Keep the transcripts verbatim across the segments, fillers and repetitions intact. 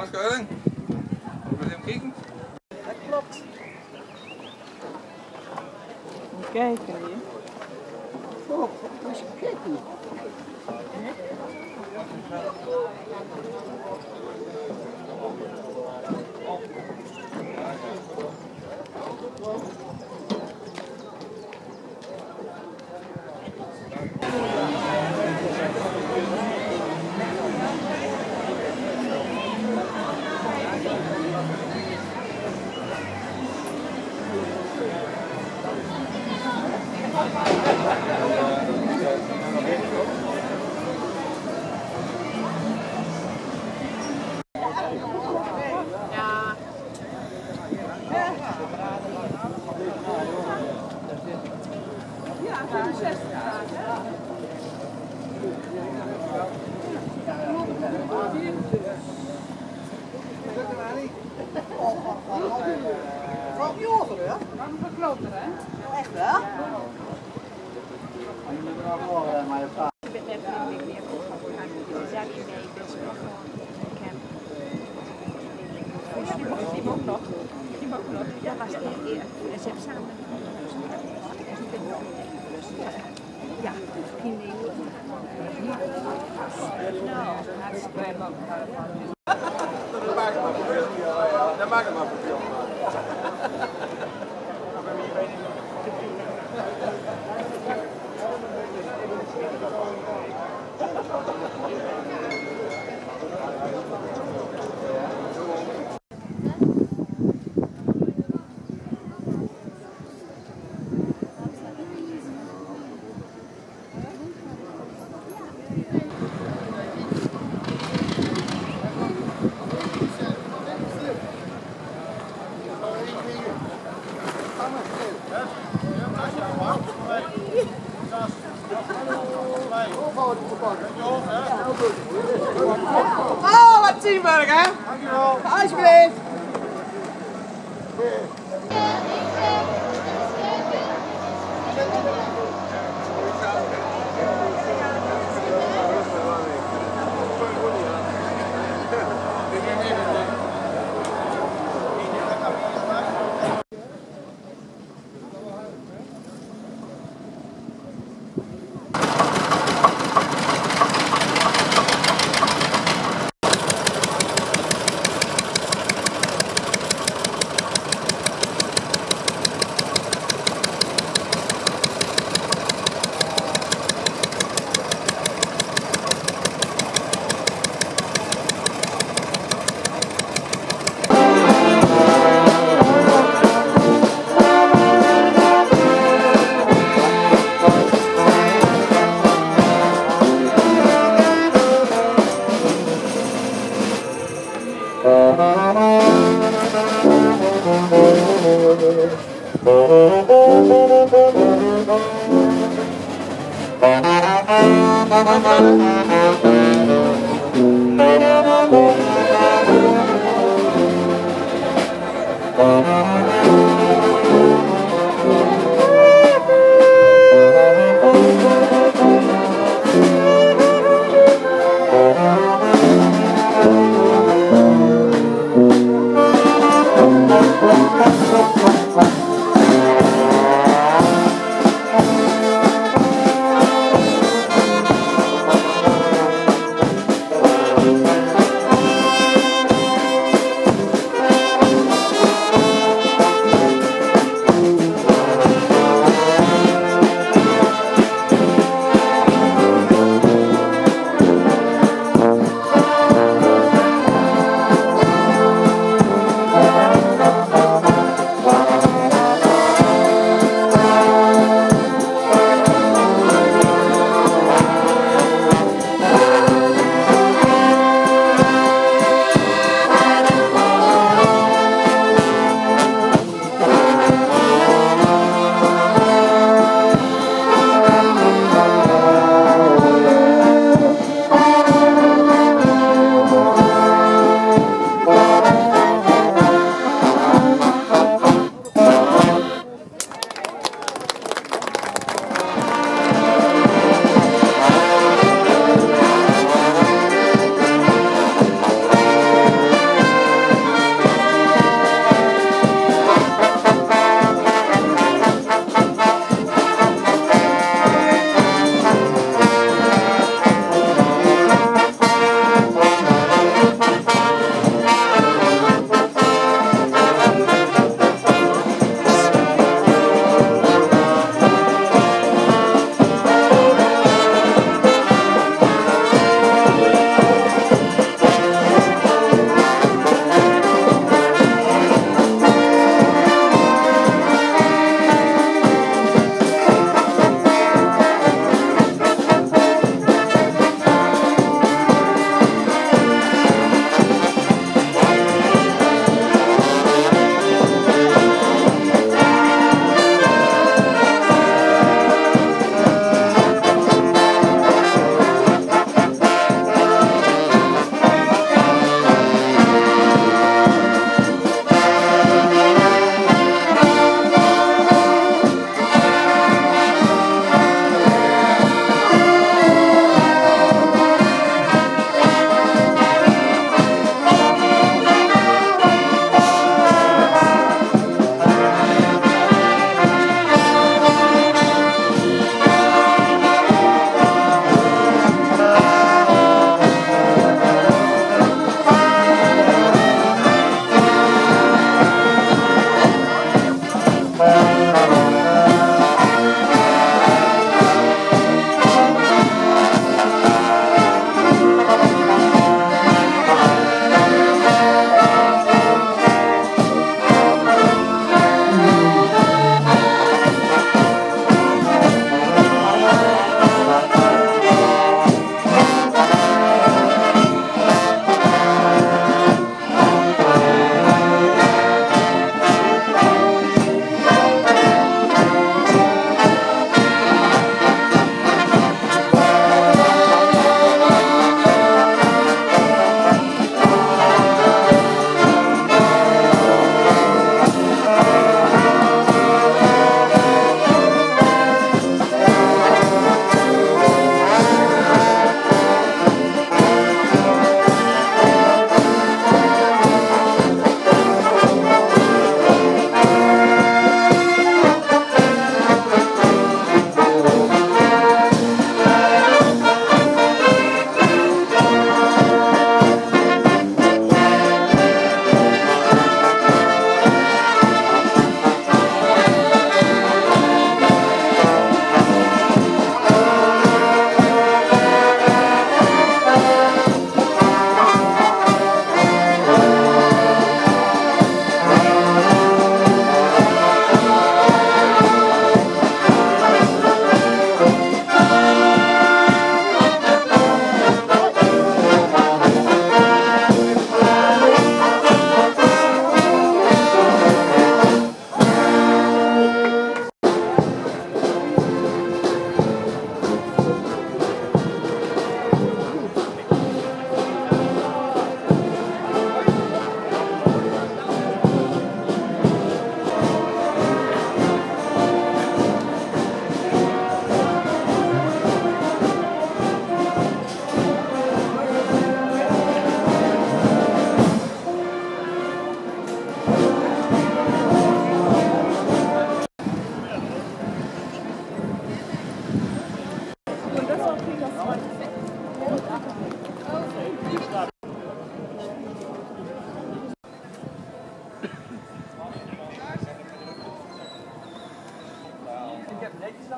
Schuiling. Wil je hem kijken? Dat klopt. Moet kijken hier. Oh, dat is kijken. Van die ogen, hè? Dan van kloten, hè? Echt wel? Ik ben net niet meer op een zakje mee, dus ik mag gewoon ik heb. Die mag nog. Die mag nog. Dat was de eer. En ze hebben samen. Ja, geen ding. Nou, hartstikke leuk. Dat maakt maar voor veel. Dat maakt maar voor veel. Oh, wat teamwork, hè? Dankjewel. Alsjeblieft.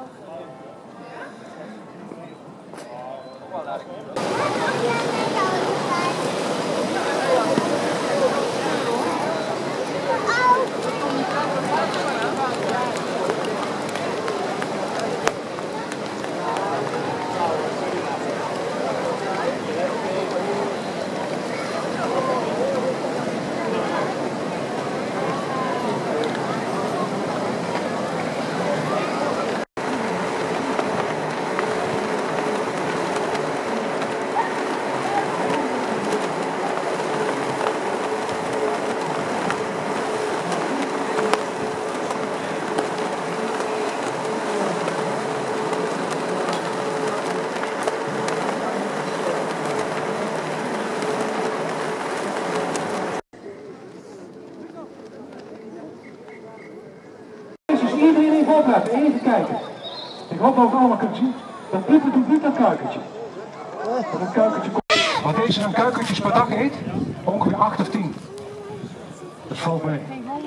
Iedereen even opletten, even kijken. Ik hoop dat we allemaal kunnen zien. Dat blubber doet niet dat kuikentje. Dat een kuikentje komt. Wat deze dan kuikentjes per dag eet? Ongeveer acht of tien. Dat valt mee.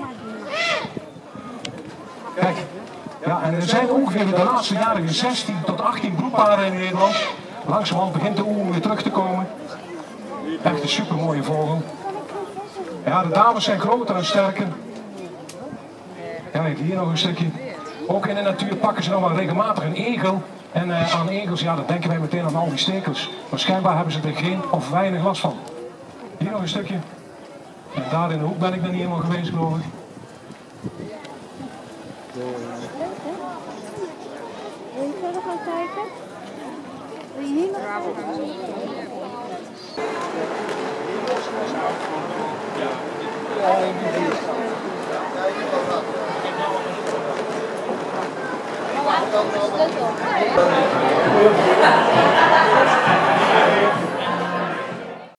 Kijk, ja, en er zijn ongeveer de laatste jaren weer zestien tot achttien broedparen in Nederland. Langzamerhand begint de oer weer terug te komen. Echt een supermooie vogel. Ja, de dames zijn groter en sterker. Kijk, hier nog een stukje. Ook in de natuur pakken ze nog wel regelmatig een egel. En uh, aan egels, ja, dat denken wij meteen aan al die stekels. Maar schijnbaar hebben ze er geen of weinig last van. Hier nog een stukje. En daar in de hoek ben ik nog niet helemaal geweest, geloof ik. Wil je verder gaan kijken? Wil je hier nog kijken? Ja,